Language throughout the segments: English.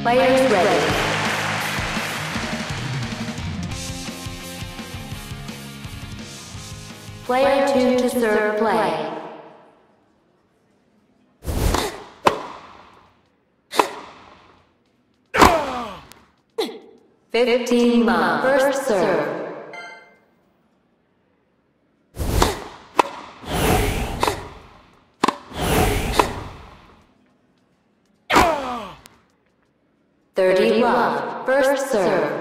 Players ready. Player 2 to serve play. Fifteen love. First serve. Thirty love. First serve.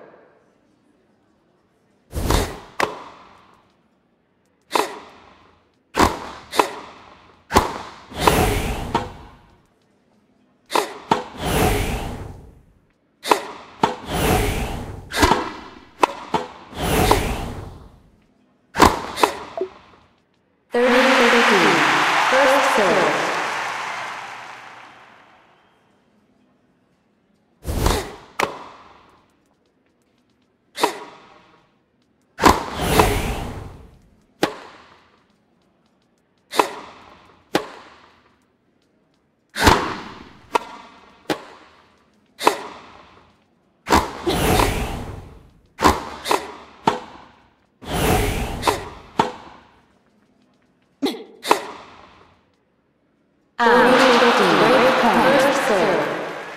First serve. First serve.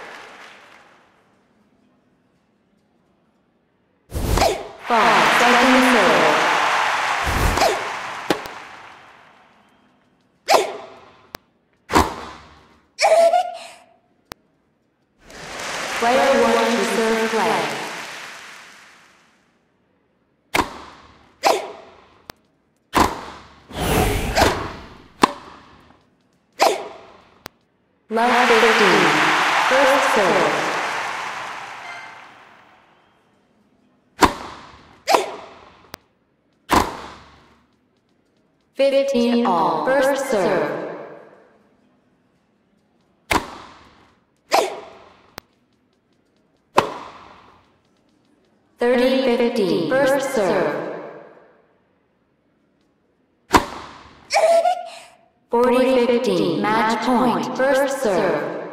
Second serve. Player 1 to serve play. Love 15. First serve. Fifteen all. First serve. Thirty 15. First serve. 40-15. Match point. First serve.